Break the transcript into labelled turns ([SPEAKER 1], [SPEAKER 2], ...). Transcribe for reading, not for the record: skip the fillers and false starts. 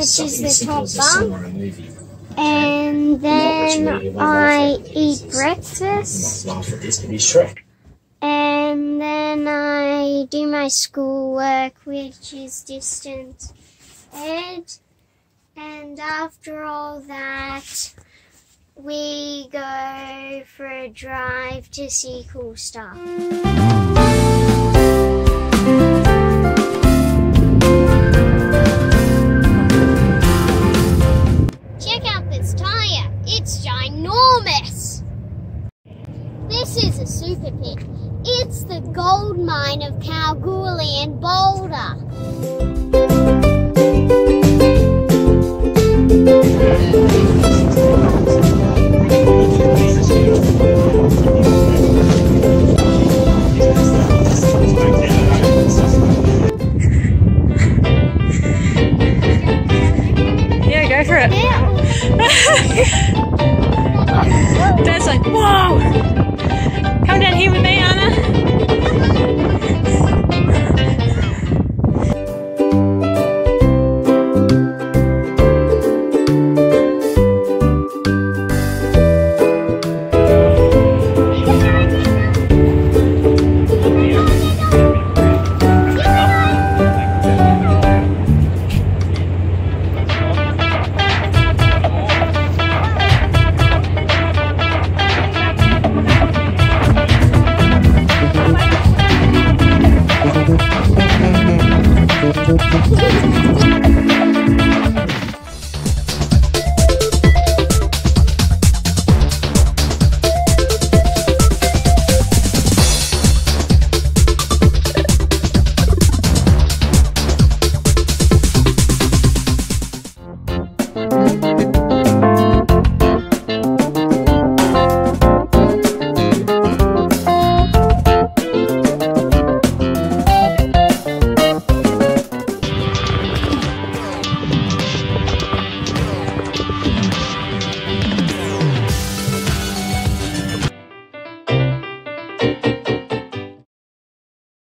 [SPEAKER 1] which is the top bunk. And then I eat breakfast. And then I do my schoolwork, which is distance ed. And after all that, we go for a drive to see cool stuff. Check out this tyre, it's ginormous! This is a super pit. It's the gold mine of Kalgoorlie and Boulder.
[SPEAKER 2] Yeah, go for it. Dad's like, whoa! Come down here with me, Anna.